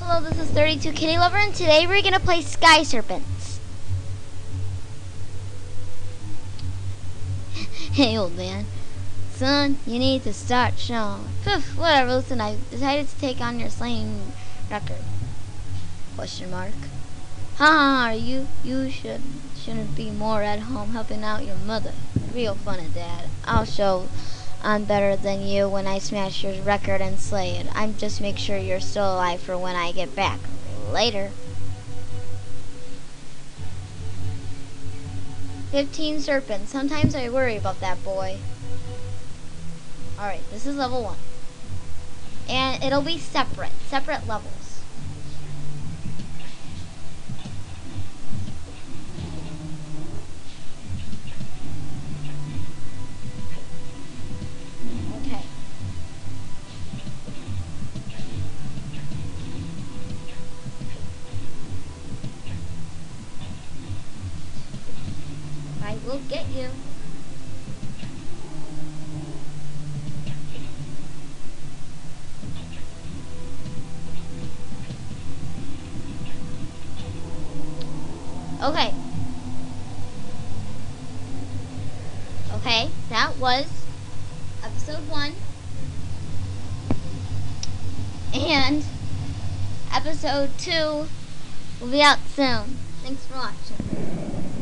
Hello, this is 32 Kitty Lover, and today we're gonna play Sky Serpents. Hey, old man. Son, you need to start showing. Poof, whatever, listen, I decided to take on your slaying record. Question mark. Haha, you shouldn't be more at home helping out your mother. Real funny, Dad. I'll show I'm better than you when I smash your record and slay it. I'm just make sure you're still alive for when I get back. Later. 15 serpents. Sometimes I worry about that boy. Alright, this is level 1. And it'll be separate levels. Okay. I will get you. Okay. Okay, that was episode 1. And episode 2 will be out soon. Thanks for watching.